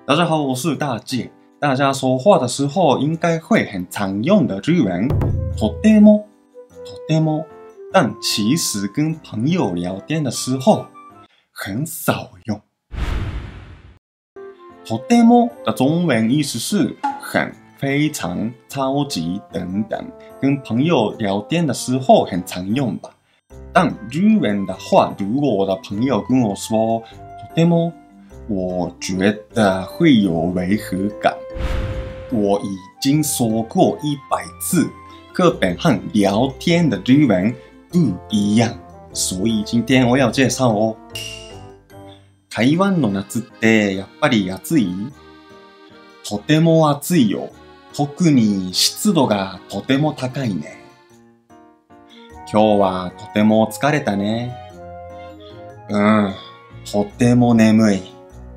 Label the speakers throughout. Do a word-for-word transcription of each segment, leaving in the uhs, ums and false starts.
Speaker 1: 大家好，我是大介。大家说话的时候应该会很常用的日文，とても、とても，但其实跟朋友聊天的时候很少用。とても的中文意思是很、非常、超级等等，跟朋友聊天的时候很常用吧。但日文的话，如果我的朋友跟我说とても，我觉得会有违和感。我已经说过一百次，课本和聊天的日文不一样，所以今天我要介绍哦。台湾の夏ってやっぱり暑い？とても暑いよ。特に湿度がとても高いね。今日はとても疲れたね。うん、とても眠い。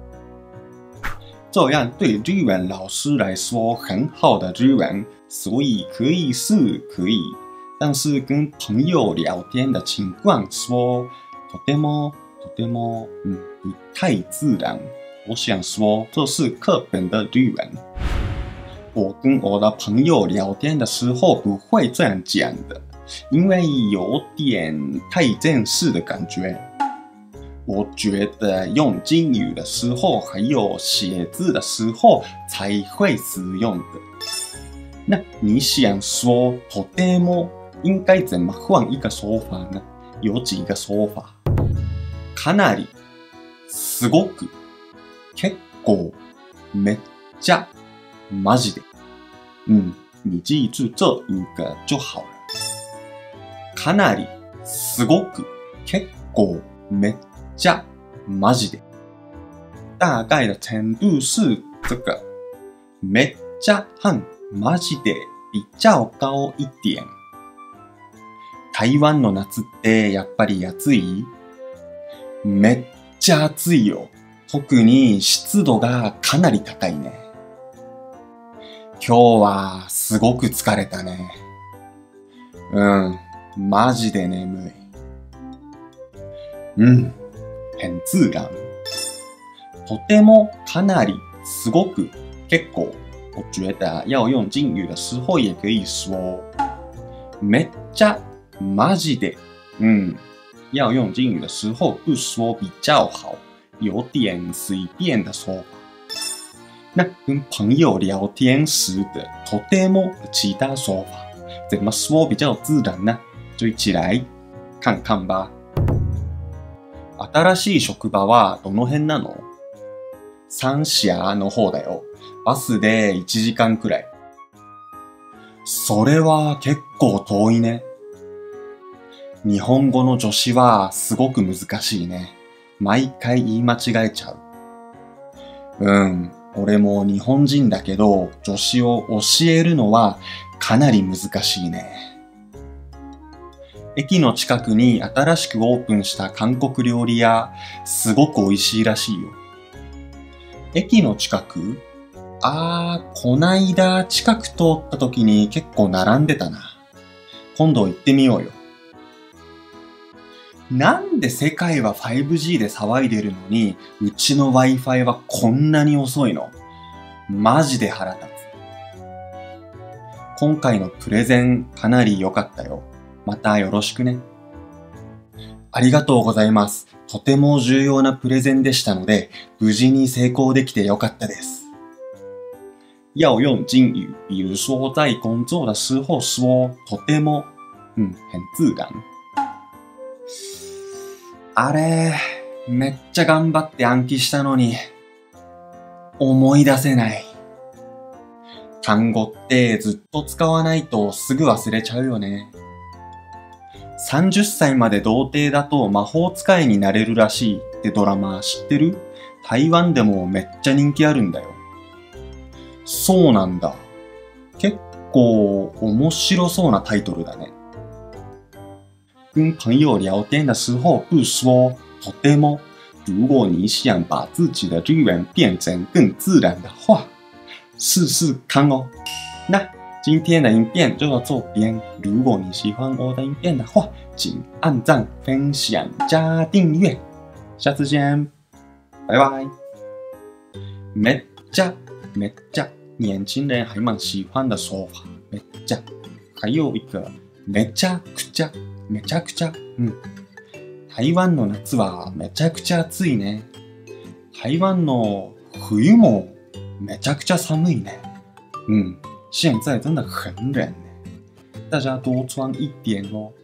Speaker 1: 这样对日文老师来说很好的日文，所以可以是可以，但是跟朋友聊天的情况说とてもとても，嗯，不太自然。我想说，这是课本的日文。我跟我的朋友聊天的时候不会这样讲的，因为有点太正式的感觉。我觉得用敬语的时候，还有写字的时候才会使用的。那你想说とても应该怎么换一个说法呢？有几个说法。かなり、すごく、結構、めっちゃ、マジで。嗯，你记住这五个就好了。かなり、すごく、結構、めっちゃ、マジで。大概的程度是这个。めっちゃ和マジで比较高一点。台湾の夏ってやっぱり暑い？めっちゃ暑いよ。特に湿度がかなり高いね。今日はすごく疲れたね。うん、マジで眠い。うん、很自然。とても、かなり、すごく、結構。我觉得要用敬语的时候也可以说めっちゃ、マジで。嗯，要用敬语的时候不说比较好，有点随便的说法。那跟朋友聊天时的とても的其他说法，怎么说比较自然呢？就一起来看看吧。新しい職場はどの辺なの？三社の方だよ。バスでいちじかんくらい。それは結構遠いね。日本語の助詞はすごく難しいね。毎回言い間違えちゃう。うん、俺も日本人だけど、助詞を教えるのはかなり難しいね。駅の近くに新しくオープンした韓国料理屋、すごく美味しいらしいよ。駅の近く？あー、こないだ近く通った時に結構並んでたな。今度行ってみようよ。なんで世界は ファイブジー で騒いでるのに、うちの Wi-Fi はこんなに遅いの？マジで腹立つ。今回のプレゼンかなり良かったよ。またよろしくね。ありがとうございます。とても重要なプレゼンでしたので、無事に成功できてよかったです。要用敬语，比如说在工作的时候说とても，嗯，很自然。あれ、めっちゃ頑張って暗記したのに、思い出せない。単語ってずっと使わないとすぐ忘れちゃうよね。さんじゅっさいまで童貞だと魔法使いになれるらしいってドラマ知ってる？台湾でもめっちゃ人気あるんだよ。そうなんだ。結構面白そうなタイトルだね。跟朋友聊天的时候不说とても。如果你想把自己的日文变成更自然的话，试试看哦。那今天的影片就到这边。如果你喜欢我的影片的话，请按赞、分享、加订阅。下次见，拜拜。めっちゃめちゃ，年轻人还蛮喜欢的说法。めちゃ，还有一个めちゃくちゃ，めちゃくちゃ。嗯，台湾の夏はめちゃくちゃ暑いね。台湾の冬もめちゃくちゃ寒いね。嗯，现在真的很冷呢，大家多穿一点哦。